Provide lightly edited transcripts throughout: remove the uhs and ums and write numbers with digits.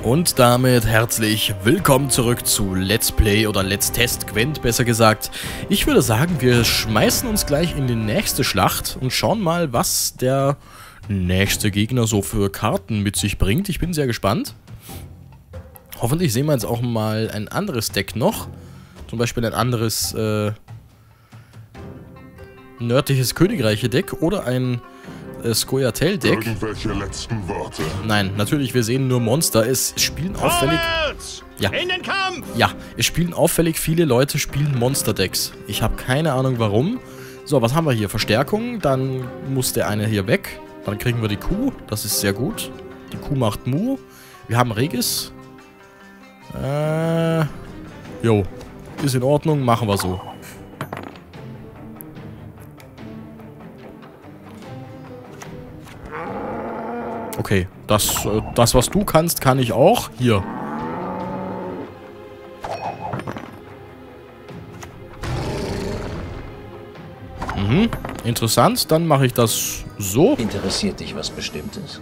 Und damit herzlich willkommen zurück zu Let's Play oder Let's Test Gwent, besser gesagt. Ich würde sagen, wir schmeißen uns gleich in die nächste Schlacht und schauen mal, was der nächste Gegner so für Karten mit sich bringt. Ich bin sehr gespannt. Hoffentlich sehen wir jetzt auch mal ein anderes Deck noch. Zum Beispiel ein anderes nördliches Königreiche-Deck oder ein Scoia'tael-Deck. Irgendwelche letzten Worte? Nein, natürlich, wir sehen nur Monster. Es spielen auffällig... Ja. In den Kampf! Ja, es spielen auffällig viele Leute spielen Monster-Decks. Ich habe keine Ahnung warum. So, was haben wir hier? Verstärkung, dann muss der eine hier weg. Dann kriegen wir die Kuh, das ist sehr gut. Die Kuh macht Mu. Wir haben Regis. Jo, ist in Ordnung, machen wir so. Okay, das, was du kannst, kann ich auch. Hier. Mhm, interessant. Dann mache ich das so. Interessiert dich was Bestimmtes?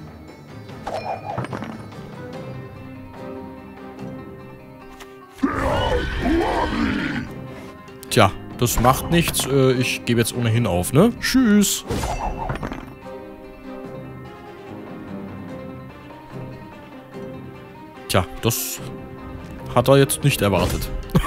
Tja, das macht nichts. Ich gebe jetzt ohnehin auf, ne? Tschüss. Tja, das hat er jetzt nicht erwartet.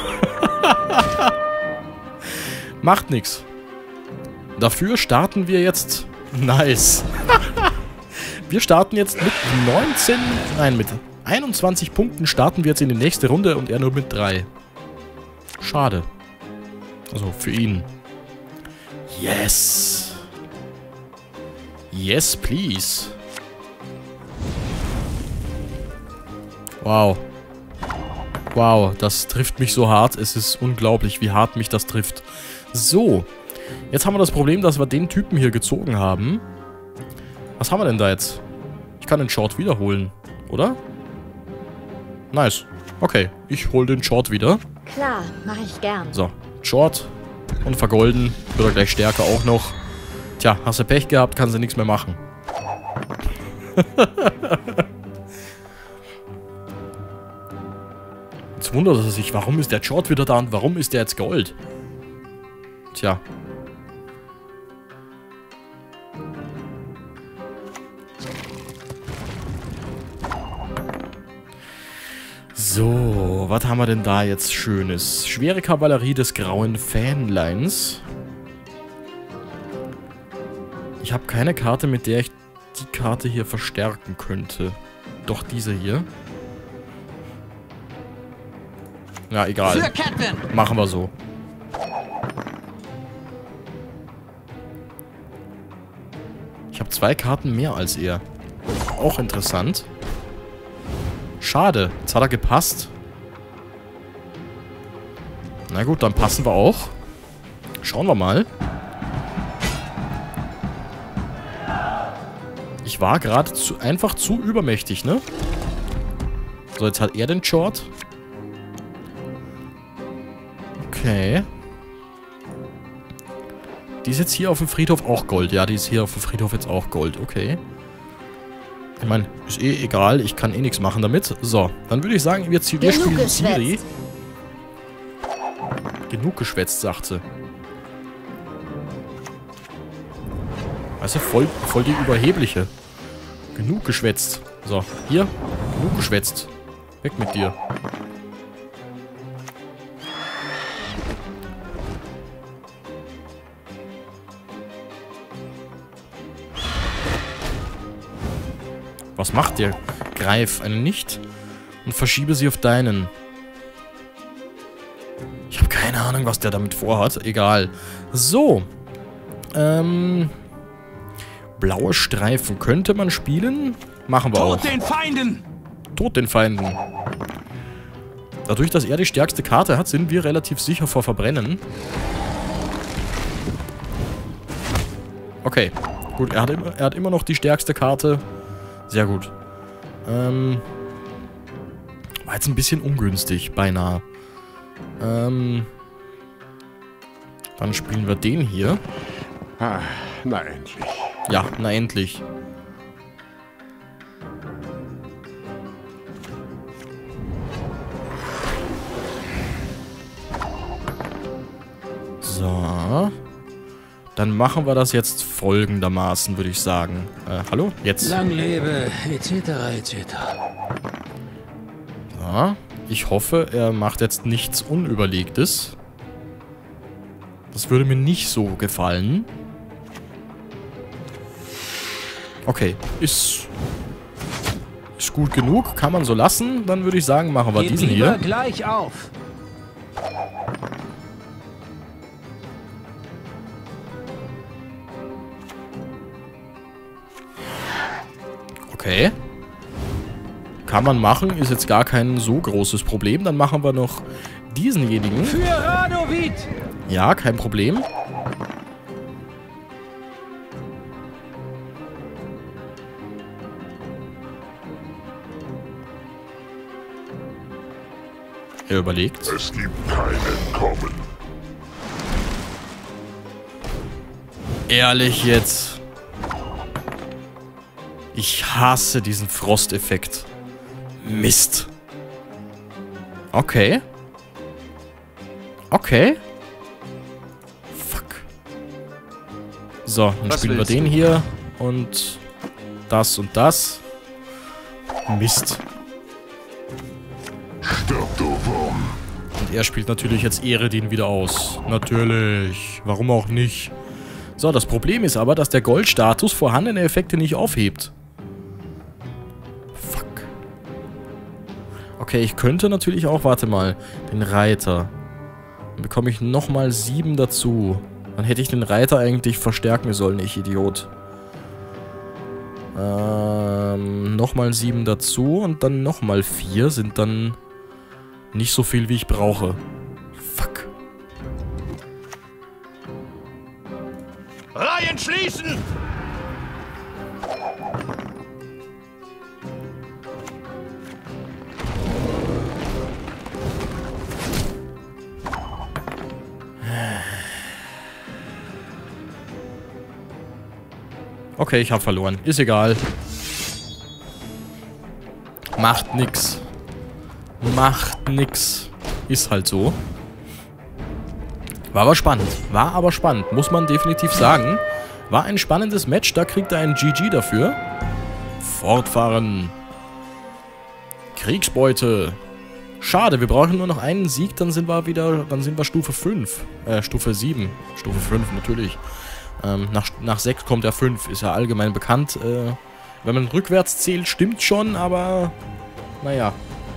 Macht nichts. Dafür starten wir jetzt... Nice. Wir starten jetzt mit 19... Nein, mit 21 Punkten starten wir jetzt in die nächste Runde und er nur mit 3. Schade. Also für ihn. Yes. Yes, please. Wow. Wow, das trifft mich so hart. Es ist unglaublich, wie hart mich das trifft. So. Jetzt haben wir das Problem, dass wir den Typen hier gezogen haben. Was haben wir denn da jetzt? Ich kann den Short wiederholen, oder? Nice. Okay, ich hole den Short wieder. Klar, mache ich gern. So, Short und vergolden. Wird er gleich stärker auch noch. Tja, hast du Pech gehabt, kannst du nichts mehr machen. Jetzt wundert er sich, warum ist der Short wieder da und warum ist der jetzt Gold? Tja. So, was haben wir denn da jetzt Schönes? Schwere Kavallerie des grauen Fähnleins. Ich habe keine Karte, mit der ich die Karte hier verstärken könnte. Doch diese hier. Ja, egal. Machen wir so. Ich habe 2 Karten mehr als er. Auch interessant. Schade. Jetzt hat er gepasst. Na gut, dann passen wir auch. Schauen wir mal. Ich war gerade einfach zu übermächtig, ne? So, jetzt hat er den Short. Okay. Die ist jetzt hier auf dem Friedhof auch Gold. Ja, die ist hier auf dem Friedhof jetzt auch Gold. Okay. Ich meine, ist eh egal. Ich kann eh nichts machen damit. So, dann würde ich sagen, wir spielen Ciri. Genug geschwätzt, sagt sie. Weißt du, voll die Überhebliche. Genug geschwätzt. So, hier. Genug geschwätzt. Weg mit dir. Was macht der? Greif eine nicht und verschiebe sie auf deinen. Ich habe keine Ahnung, was der damit vorhat. Egal. So. Blaue Streifen könnte man spielen. Machen wir auch. Tod den Feinden! Tod den Feinden. Dadurch, dass er die stärkste Karte hat, sind wir relativ sicher vor Verbrennen. Okay. Gut, er hat immer noch die stärkste Karte. Sehr gut. War jetzt ein bisschen ungünstig, beinahe. Dann spielen wir den hier. Ah, na endlich. Ja, na endlich. Ja. Dann machen wir das jetzt folgendermaßen, würde ich sagen. Hallo? Jetzt. Lang lebe, etc., etc. Ja. Ich hoffe, er macht jetzt nichts Unüberlegtes. Das würde mir nicht so gefallen. Okay, ist gut genug, kann man so lassen. Dann würde ich sagen, machen wir diesen hier. Gleich auf. Okay. Kann man machen, ist jetzt gar kein so großes Problem. Dann machen wir noch diesenjenigen. Für Radovid! Ja, kein Problem. Er überlegt. Es gibt kein Entkommen. Ehrlich jetzt. Ich hasse diesen Frosteffekt. Mist. Okay. Okay. Fuck. So, dann spielen wir den hier. Und das und das. Mist. Stirb, du Wurm. Und er spielt natürlich jetzt Eredin wieder aus. Natürlich. Warum auch nicht? So, das Problem ist aber, dass der Goldstatus vorhandene Effekte nicht aufhebt. Fuck. Okay, ich könnte natürlich auch, warte mal, den Reiter. Dann bekomme ich nochmal 7 dazu. Dann hätte ich den Reiter eigentlich verstärken sollen, ich Idiot. Nochmal 7 dazu und dann nochmal 4 sind dann nicht so viel, wie ich brauche. Fuck. Reihen schließen! Okay, ich habe verloren. Ist egal. Macht nix. Macht nix. Ist halt so. War aber spannend. War aber spannend. Muss man definitiv sagen. War ein spannendes Match. Da kriegt er einen GG dafür. Fortfahren. Kriegsbeute. Schade, wir brauchen nur noch einen Sieg. Dann sind wir wieder... Dann sind wir Stufe 5. Stufe 7. Stufe 5 natürlich. Nach 6 kommt der 5. Ist ja allgemein bekannt. Wenn man rückwärts zählt, stimmt schon, aber... Naja.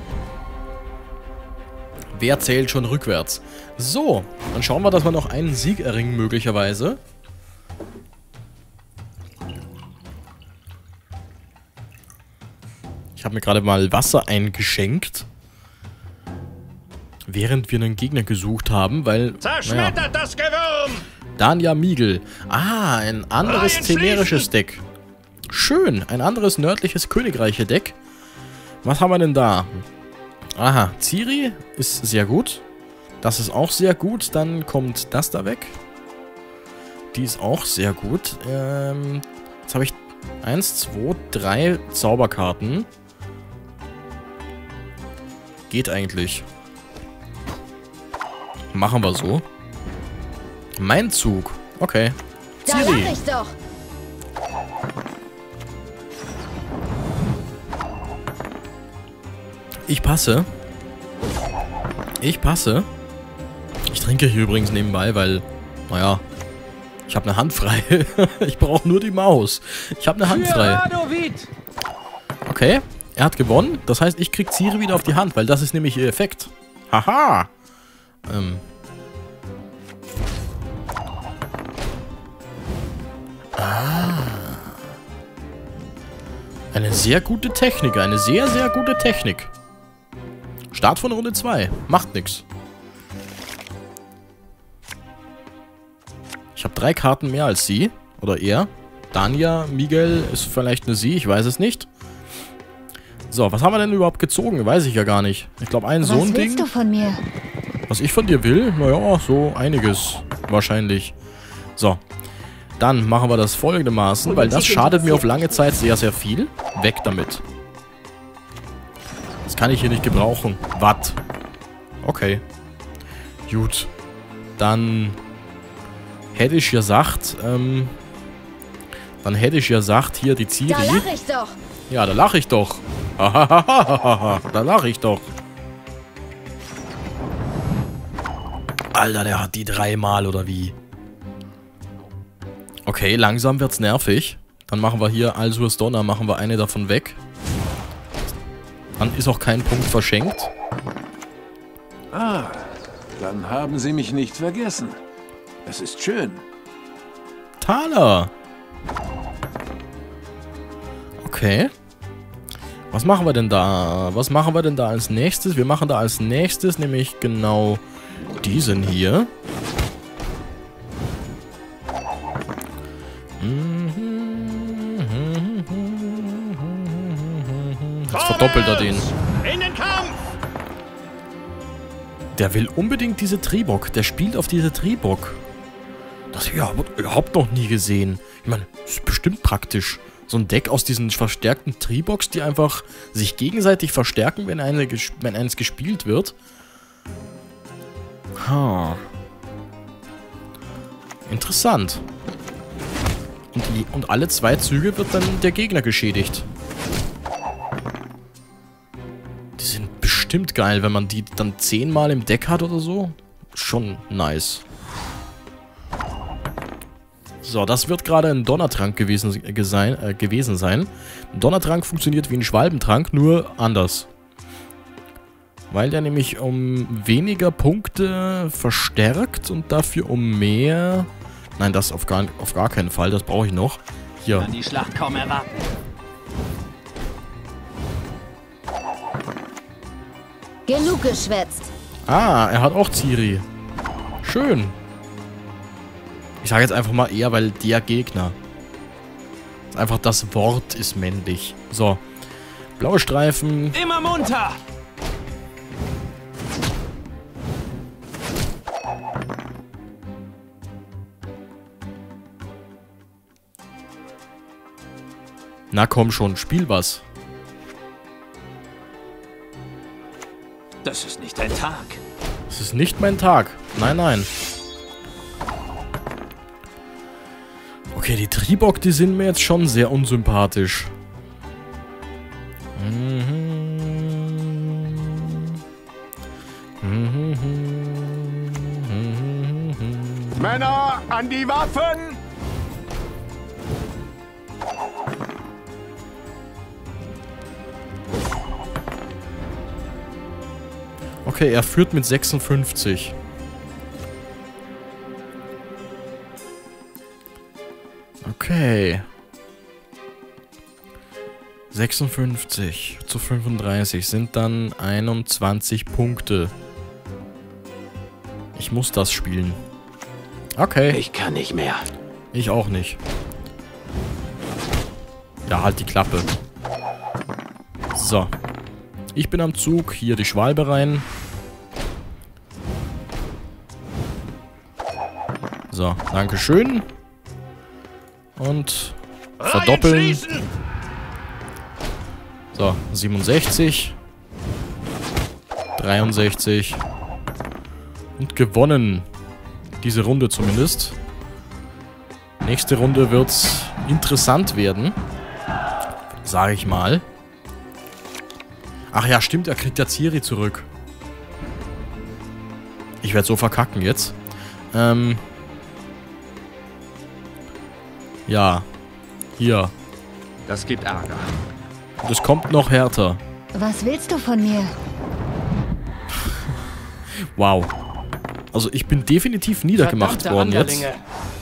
Wer zählt schon rückwärts? So, dann schauen wir, dass wir noch einen Sieg erringen, möglicherweise. Ich habe mir gerade mal Wasser eingeschenkt. Während wir einen Gegner gesucht haben, weil... Zerschmettert das Gewürm! Dania Migel. Ah, ein anderes telerisches Deck. Schön, ein anderes nördliches Königreiche-Deck. Was haben wir denn da? Aha, Ciri ist sehr gut. Das ist auch sehr gut. Dann kommt das da weg. Die ist auch sehr gut. Jetzt habe ich 1, 2, 3 Zauberkarten. Geht eigentlich. Machen wir so. Mein Zug. Okay. Da Ciri. lach ich doch. Ich passe. Ich passe. Ich trinke hier übrigens nebenbei, weil, naja, ich habe eine Hand frei. Ich brauche nur die Maus. Ich habe eine Hand frei. Okay, er hat gewonnen. Das heißt, ich krieg Ciri wieder auf die Hand, weil das ist nämlich ihr Effekt. Haha. Eine sehr gute Technik. Eine sehr, sehr gute Technik. Start von Runde 2. Macht nix. Ich habe 3 Karten mehr als sie. Oder er. Dania Miguel ist vielleicht eine sie. Ich weiß es nicht. So, was haben wir denn überhaupt gezogen? Weiß ich ja gar nicht. Ich glaube, so ein Ding. Was willst du von mir? Was ich von dir will? Naja, so einiges. Wahrscheinlich. So. Dann machen wir das folgendermaßen, weil das schadet mir auf lange Zeit sehr, sehr viel. Weg damit. Das kann ich hier nicht gebrauchen. Watt. Okay. Gut. Dann hätte ich gesagt, dann hätte ich gesagt, hier die Ciri. Da lach ich doch. Ja, da lache ich doch. Da lache ich doch. Alter, der hat die 3-mal oder wie? Okay, langsam wird's nervig. Dann machen wir hier Alsuas Donner, machen wir eine davon weg. Dann ist auch kein Punkt verschenkt. Ah, dann haben Sie mich nicht vergessen. Das ist schön. Thaler. Okay. Was machen wir denn da? Was machen wir denn da als nächstes? Wir machen da als nächstes nämlich genau diesen hier. Jetzt verdoppelt er den. In den Kampf! Der will unbedingt diese Tribok. Der spielt auf diese Tribok. Das habe ich überhaupt noch nie gesehen. Ich meine, das ist bestimmt praktisch. So ein Deck aus diesen verstärkten Triboks, die einfach sich gegenseitig verstärken, wenn eines gespielt wird. Interessant. Und alle 2 Züge wird dann der Gegner geschädigt. Die sind bestimmt geil, wenn man die dann 10-mal im Deck hat oder so. Schon nice. So, das wird gerade ein Donnertrank gewesen sein. Ein Donnertrank funktioniert wie ein Schwalbentrank, nur anders. Weil der nämlich um weniger Punkte verstärkt und dafür um mehr... Nein, das auf gar keinen Fall, das brauche ich noch. Hier. Kann die Schlacht kaum erwarten. Genug geschwätzt. Ah, er hat auch Ciri. Schön. Ich sage jetzt einfach mal eher, weil der Gegner. Einfach das Wort ist männlich. So. Blaue Streifen. Immer munter! Na komm schon, spiel was. Das ist nicht dein Tag. Es ist nicht mein Tag. Nein, nein. Okay, die Tribok, die sind mir jetzt schon sehr unsympathisch. Männer, an die Waffen! Okay, er führt mit 56. Okay. 56 zu 35 sind dann 21 Punkte. Ich muss das spielen. Okay. Ich kann nicht mehr. Ich auch nicht. Ja, halt die Klappe. So. Ich bin am Zug. Hier die Schwalbe rein. So, dankeschön. Und verdoppeln. So, 67. 63. Und gewonnen. Diese Runde zumindest. Nächste Runde wird's interessant werden. Sage ich mal. Ach ja, stimmt, er kriegt ja Ciri zurück. Ich werde so verkacken jetzt. Ja. Hier. Das gibt Ärger. Und es kommt noch härter. Was willst du von mir? Wow. Also ich bin definitiv niedergemacht Verdammte worden jetzt. Anderlinge.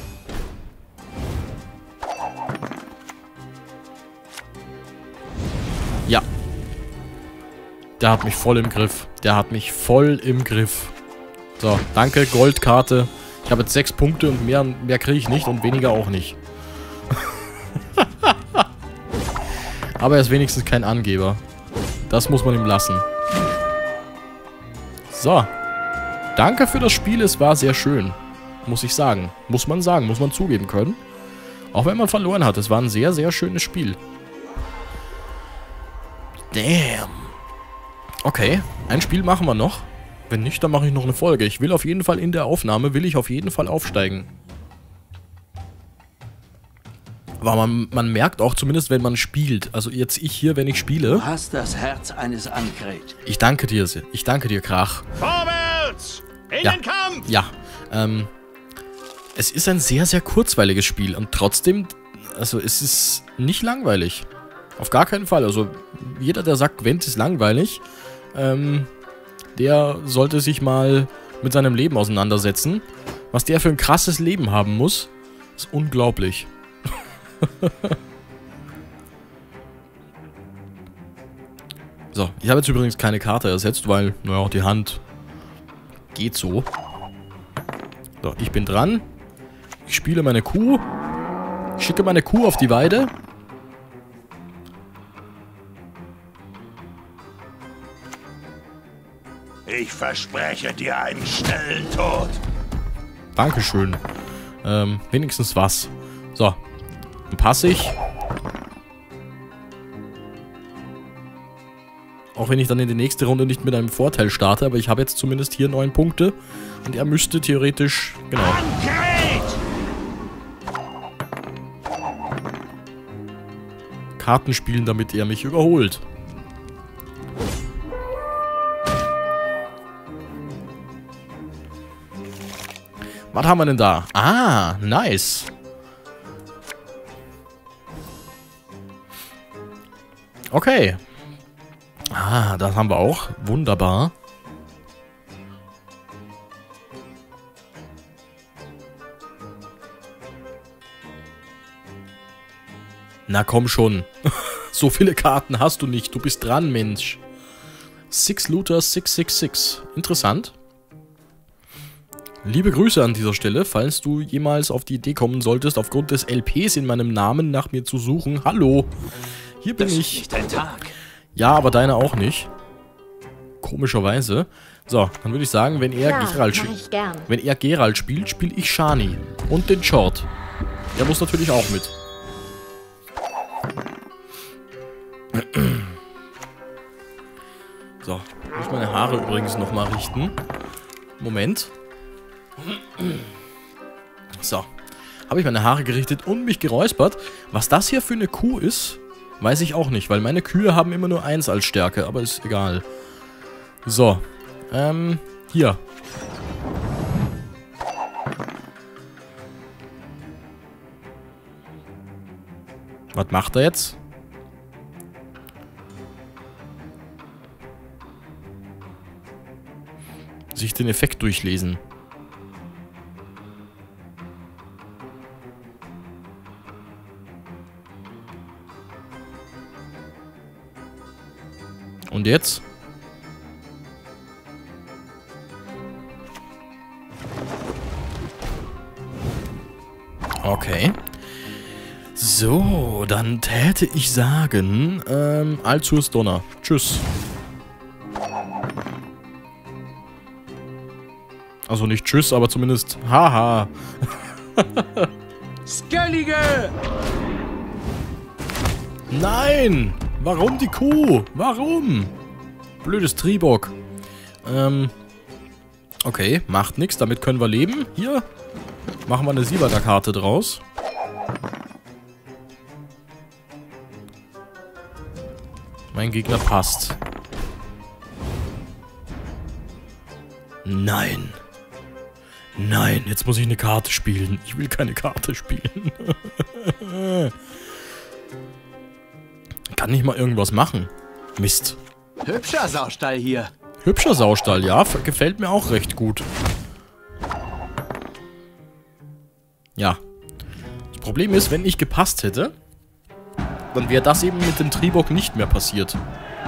Ja. Der hat mich voll im Griff. Der hat mich voll im Griff. So, danke, Goldkarte. Ich habe jetzt 6 Punkte und mehr kriege ich nicht und weniger auch nicht. Aber er ist wenigstens kein Angeber. Das muss man ihm lassen. So. Danke für das Spiel, es war sehr schön. Muss ich sagen. Muss man sagen, muss man zugeben können. Auch wenn man verloren hat, es war ein sehr, sehr schönes Spiel. Damn. Okay, ein Spiel machen wir noch. Wenn nicht, dann mache ich noch eine Folge. Ich will auf jeden Fall in der Aufnahme, will ich auf jeden Fall aufsteigen. Aber man merkt auch zumindest, wenn man spielt. Also jetzt ich hier, wenn ich spiele. Du hast das Herz eines Ankret. Ich danke dir, Krach. Vorwärts! In Ja. den Kampf! Ja, es ist ein sehr, sehr kurzweiliges Spiel und trotzdem, also es ist nicht langweilig. Auf gar keinen Fall. Also jeder, der sagt, Gwent ist langweilig, der sollte sich mal mit seinem Leben auseinandersetzen. Was der für ein krasses Leben haben muss, ist unglaublich. So, ich habe jetzt übrigens keine Karte ersetzt, weil, naja, die Hand geht so. So, ich bin dran. Ich spiele meine Kuh. Ich schicke meine Kuh auf die Weide. Ich verspreche dir einen schnellen Tod. Dankeschön. Wenigstens was. So, dann passe ich. Auch wenn ich dann in die nächste Runde nicht mit einem Vorteil starte, aber ich habe jetzt zumindest hier 9 Punkte. Und er müsste theoretisch, genau, Karten spielen, damit er mich überholt. Was haben wir denn da? Ah, nice. Okay. Ah, das haben wir auch. Wunderbar. Na komm schon. So viele Karten hast du nicht. Du bist dran, Mensch. 6 Looter 666. Interessant. Liebe Grüße an dieser Stelle, falls du jemals auf die Idee kommen solltest, aufgrund des LPs in meinem Namen nach mir zu suchen. Hallo. Hier bin Das ist ich. nicht dein Tag. Ja, aber deine auch nicht. Komischerweise. So, dann würde ich sagen, wenn er Geralt mach ich gern. wenn er Geralt spielt, spiele ich Shani. Und den Short. Der muss natürlich auch mit. So, ich muss meine Haare übrigens nochmal richten. Moment. So. Habe ich meine Haare gerichtet und mich geräuspert. Was das hier für eine Kuh ist, weiß ich auch nicht, weil meine Kühe haben immer nur 1 als Stärke, aber ist egal. So. Hier. Was macht er jetzt? Sich den Effekt durchlesen. Und jetzt? Okay. So, dann täte ich sagen, Alzurs Donner. Tschüss. Also nicht tschüss, aber zumindest haha. Skellige! Nein! Warum die Kuh? Warum? Blödes Triebock. Okay, macht nichts. Damit können wir leben. Hier machen wir eine Sieberter-Karte draus. Mein Gegner passt. Nein. Nein, jetzt muss ich eine Karte spielen. Ich will keine Karte spielen. Kann nicht mal irgendwas machen. Mist. Hübscher Saustall hier. Hübscher Saustall, ja. Gefällt mir auch recht gut. Ja. Das Problem ist, wenn ich gepasst hätte, dann wäre das eben mit dem Triebock nicht mehr passiert.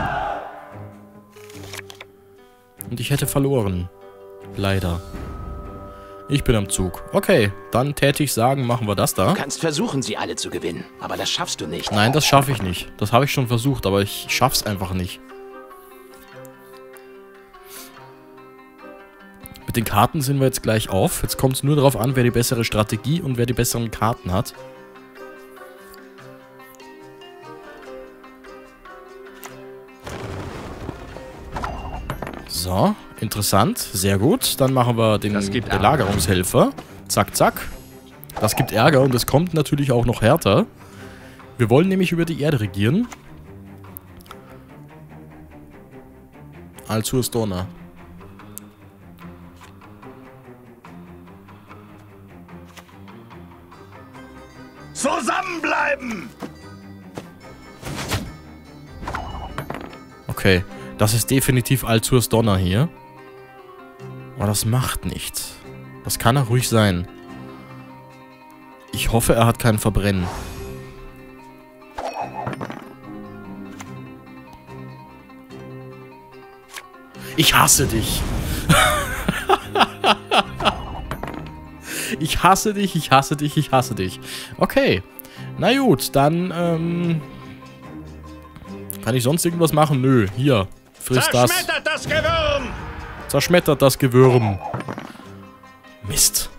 Und ich hätte verloren. Leider. Ich bin am Zug. Okay, dann täte ich sagen, machen wir das da. Du kannst versuchen, sie alle zu gewinnen, aber das schaffst du nicht. Nein, das schaffe ich nicht. Das habe ich schon versucht, aber ich schaff's einfach nicht. Mit den Karten sind wir jetzt gleich auf. Jetzt kommt es nur darauf an, wer die bessere Strategie und wer die besseren Karten hat. So, interessant. Sehr gut. Dann machen wir den Belagerungshelfer. Zack, zack. Das gibt Ärger und es kommt natürlich auch noch härter. Wir wollen nämlich über die Erde regieren. Alzur Storna. Zusammenbleiben! Okay, das ist definitiv Alzur Storna hier. Aber das macht nichts. Das kann er ruhig sein. Ich hoffe, er hat kein Verbrennen. Ich hasse dich. Ich hasse dich, ich hasse dich, ich hasse dich. Okay. Na gut, dann, kann ich sonst irgendwas machen? Nö, hier. Friss das. Zerschmettert das Gewürm! Zerschmettert das Gewürm. Mist.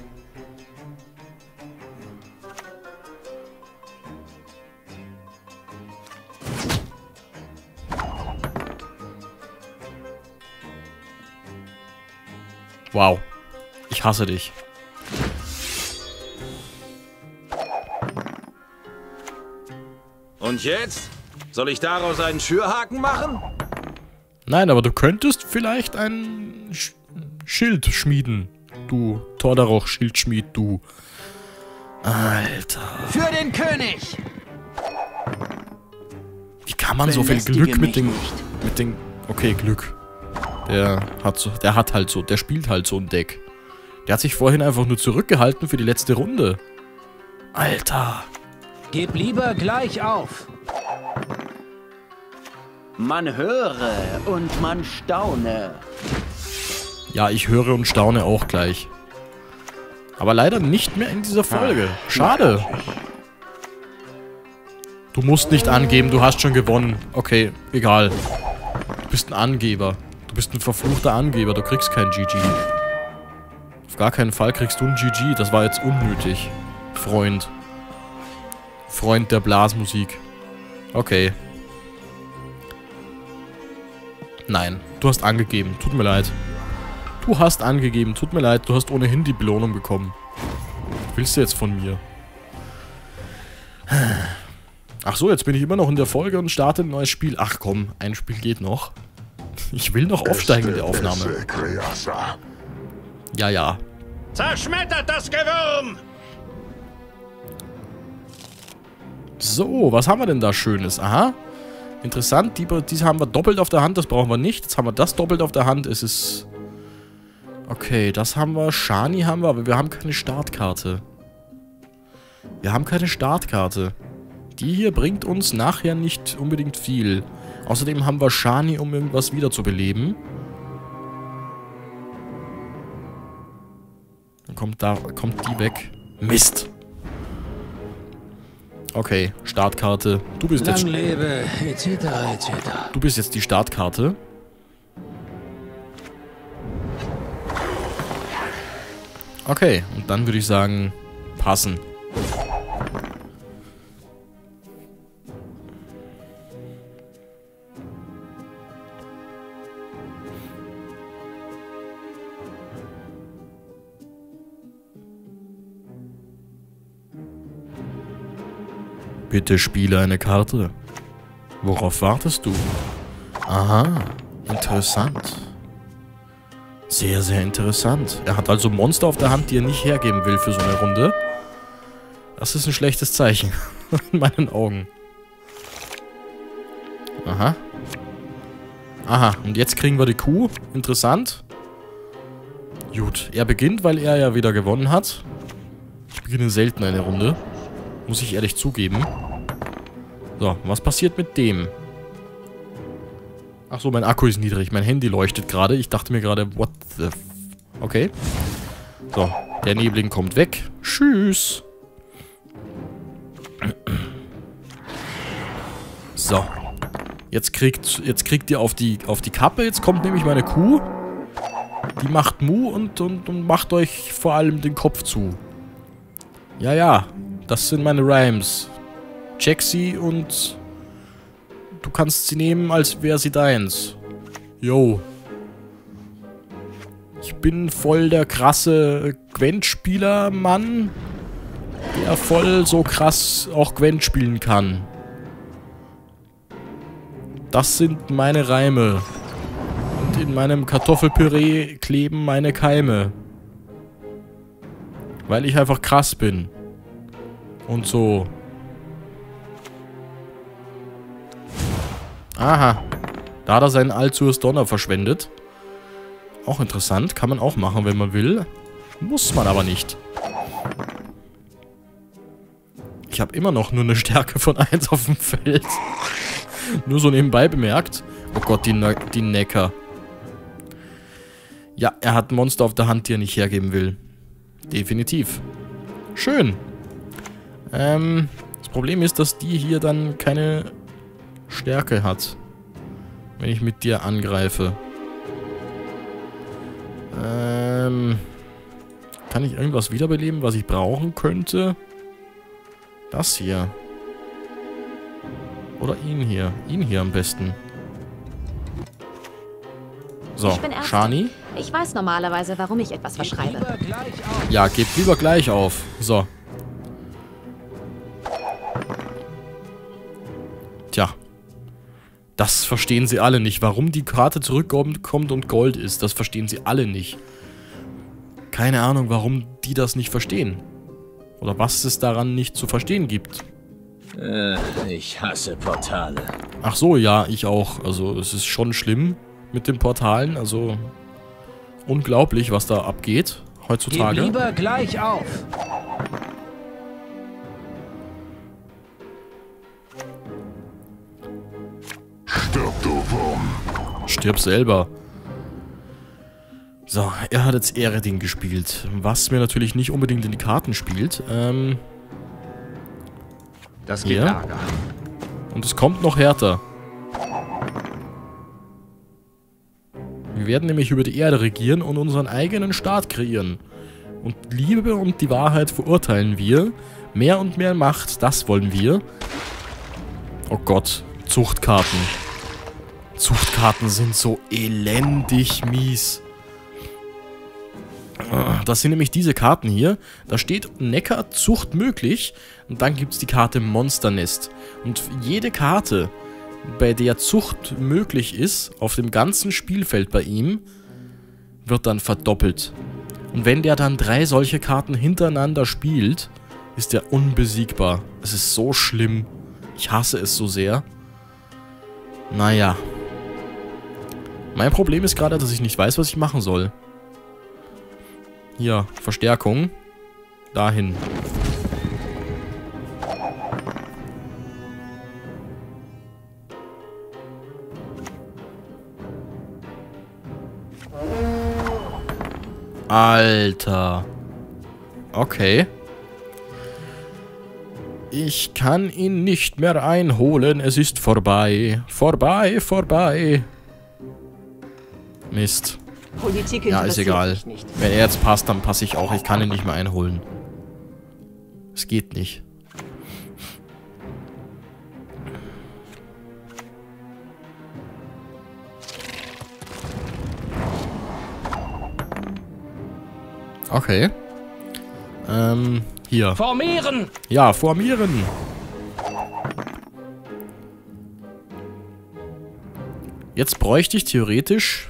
Wow. Ich hasse dich. Und jetzt? Soll ich daraus einen Schürhaken machen? Nein, aber du könntest vielleicht ein Schild schmieden. Du Tordaroch-Schildschmied, du. Alter. Für den König! Wie kann man so viel Glück mit den... Okay, Glück. Der hat halt so, der spielt halt so ein Deck. Der hat sich vorhin einfach nur zurückgehalten für die letzte Runde. Alter. Gib lieber gleich auf. Man höre und man staune. Ja, ich höre und staune auch gleich. Aber leider nicht mehr in dieser Folge. Schade. Du musst nicht angeben, du hast schon gewonnen. Okay, egal. Du bist ein Angeber. Du bist ein verfluchter Angeber, du kriegst kein GG. Auf gar keinen Fall kriegst du ein GG, das war jetzt unnötig. Freund. Freund der Blasmusik. Okay. Nein, du hast angegeben, tut mir leid. Du hast angegeben, tut mir leid, du hast ohnehin die Belohnung bekommen. Was willst du jetzt von mir? Ach so, jetzt bin ich immer noch in der Folge und starte ein neues Spiel. Ach komm, ein Spiel geht noch. Ich will noch aufsteigen in der Aufnahme. Ja, ja. Zerschmettert das Gewürm! So, was haben wir denn da Schönes? Aha. Interessant, diese haben wir doppelt auf der Hand, das brauchen wir nicht. Jetzt haben wir das doppelt auf der Hand, es ist... Okay, das haben wir, Shani haben wir, aber wir haben keine Startkarte. Wir haben keine Startkarte. Die hier bringt uns nachher nicht unbedingt viel. Außerdem haben wir Shani, um irgendwas wiederzubeleben. Dann kommt die weg. Mist. Okay, Startkarte. Du bist jetzt... Lang lebe, etc., etc. Du bist jetzt die Startkarte. Okay, und dann würde ich sagen, passen. Bitte spiele eine Karte. Worauf wartest du? Aha, interessant. Sehr, sehr interessant. Er hat also Monster auf der Hand, die er nicht hergeben will für so eine Runde. Das ist ein schlechtes Zeichen. In meinen Augen. Aha. Aha, und jetzt kriegen wir die Kuh. Interessant. Gut, er beginnt, weil er ja wieder gewonnen hat. Ich beginne selten eine Runde. Muss ich ehrlich zugeben. So, was passiert mit dem? Ach so, mein Akku ist niedrig. Mein Handy leuchtet gerade. Ich dachte mir gerade, what the... Okay. So, der Nebling kommt weg. Tschüss. So. Jetzt kriegt ihr auf die Kappe. Jetzt kommt nämlich meine Kuh. Die macht Mu und macht euch vor allem den Kopf zu. Ja, ja. Das sind meine Rhymes. Check sie und du kannst sie nehmen, als wäre sie deins. Yo. Ich bin voll der krasse Gwent-Spieler, Mann. der voll so krass auch Gwent spielen kann. Das sind meine Reime. Und in meinem Kartoffelpüree kleben meine Keime. Weil ich einfach krass bin. Und so. Aha. Da hat er seinen Alzurs Donner verschwendet. Auch interessant. Kann man auch machen, wenn man will. Muss man aber nicht. Ich habe immer noch nur eine Stärke von 1 auf dem Feld. Nur so nebenbei bemerkt. Oh Gott, die Necker. Ja, er hat ein Monster auf der Hand, die er nicht hergeben will. Definitiv. Schön. Das Problem ist, dass die hier dann keine Stärke hat. Wenn ich mit dir angreife. Kann ich irgendwas wiederbeleben, was ich brauchen könnte? Das hier. Oder ihn hier. Ihn hier am besten. So, Ich bin Ärztin. Shani. Ich weiß normalerweise, warum ich etwas verschreibe. Ja, gebt lieber gleich auf. So. Tja. Das verstehen sie alle nicht. Warum die Karte zurückkommt und Gold ist, das verstehen sie alle nicht. Keine Ahnung, warum die das nicht verstehen. Oder was es daran nicht zu verstehen gibt. Ich hasse Portale. Ach so, ja, ich auch. Also, es ist schon schlimm mit den Portalen. Also, unglaublich, was da abgeht heutzutage. Gib lieber gleich auf. Stirb, du Wurm. Stirb selber. So, er hat jetzt Eredin gespielt. Was mir natürlich nicht unbedingt in die Karten spielt. Das geht hier. Ärger. Und es kommt noch härter. Wir werden nämlich über die Erde regieren und unseren eigenen Staat kreieren. Und Liebe und die Wahrheit verurteilen wir. Mehr und mehr Macht, das wollen wir. Oh Gott, Zuchtkarten. Zuchtkarten sind so elendig mies. Das sind nämlich diese Karten hier. Da steht Neckar Zucht möglich. Und dann gibt es die Karte Monsternest. Und jede Karte, bei der Zucht möglich ist, auf dem ganzen Spielfeld bei ihm, wird dann verdoppelt. Und wenn der dann 3 solche Karten hintereinander spielt, ist der unbesiegbar. Es ist so schlimm. Ich hasse es so sehr. Naja. Mein Problem ist gerade, dass ich nicht weiß, was ich machen soll. Hier, Verstärkung. Dahin. Alter. Okay. Ich kann ihn nicht mehr einholen. Es ist vorbei. Vorbei, vorbei. Mist. Politik Ja, ist interessiert egal. mich nicht. Wenn er jetzt passt, dann passe ich auch. Ich kann ihn nicht mehr einholen. Es geht nicht. Okay. Hier. Formieren! Ja, formieren. Jetzt bräuchte ich theoretisch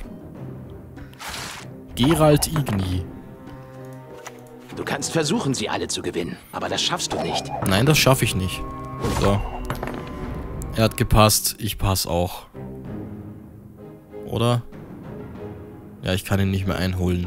Geralt Igni. Du kannst versuchen, sie alle zu gewinnen, aber das schaffst du nicht. Nein, das schaffe ich nicht. So. Er hat gepasst. Ich passe auch. Oder? Ja, ich kann ihn nicht mehr einholen.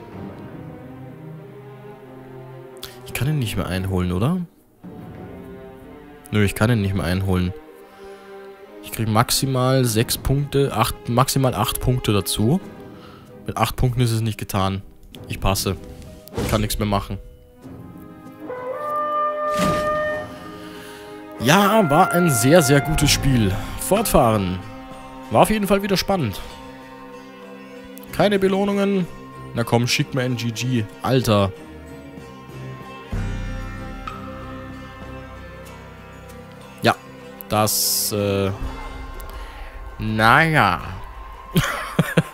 Ich kann ihn nicht mehr einholen, oder? Nö, ich kann ihn nicht mehr einholen. Ich kriege maximal 6 Punkte, maximal 8 Punkte dazu. Mit 8 Punkten ist es nicht getan. Ich passe. Ich kann nichts mehr machen. Ja, war ein sehr, sehr gutes Spiel. Fortfahren. War auf jeden Fall wieder spannend. Keine Belohnungen. Na komm, schick mir ein GG. Alter. Ja, das, naja.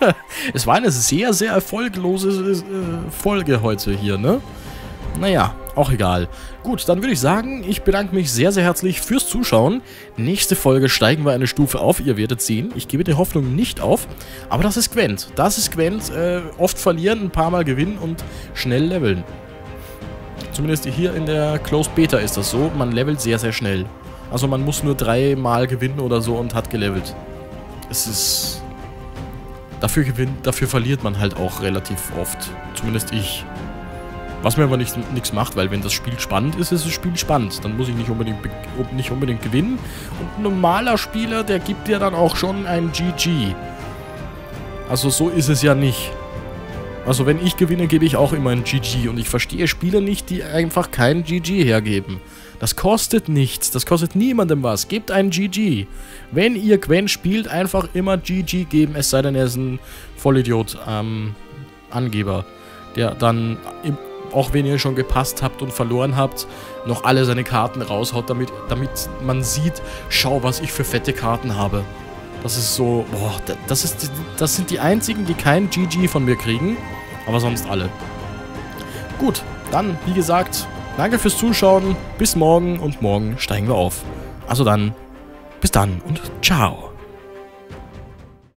Es war eine sehr, sehr erfolglose Folge heute hier, ne? Naja, Auch egal. Gut, dann würde ich sagen, ich bedanke mich sehr, sehr herzlich fürs Zuschauen. Nächste Folge steigen wir eine Stufe auf, ihr werdet sehen. Ich gebe die Hoffnung nicht auf, aber das ist Gwent. Das ist Gwent. Oft verlieren, ein paar Mal gewinnen und schnell leveln. Zumindest hier in der Closed Beta ist das so. Man levelt sehr, sehr schnell. Also man muss nur 3 Mal gewinnen oder so und hat gelevelt. Es ist... Dafür verliert man halt auch relativ oft. Zumindest ich. Was mir aber nichts macht, weil wenn das Spiel spannend ist, ist das Spiel spannend. Dann muss ich nicht unbedingt gewinnen. Und ein normaler Spieler, der gibt dir dann auch schon ein GG. Also so ist es ja nicht. Also wenn ich gewinne, gebe ich auch immer ein GG. Und ich verstehe Spieler nicht, die einfach kein GG hergeben. Das kostet nichts. Das kostet niemandem was. Gebt ein GG. Wenn ihr Gwent spielt, einfach immer GG geben. Es sei denn, er ist ein Vollidiot, Angeber. Der dann, auch wenn ihr schon gepasst habt und verloren habt, noch alle seine Karten raushaut, damit man sieht, schau, was ich für fette Karten habe. Das ist so, boah, das sind die einzigen, die kein GG von mir kriegen. Aber sonst alle. Gut, dann, wie gesagt, danke fürs Zuschauen. Bis morgen und morgen steigen wir auf. Also dann, bis dann und ciao.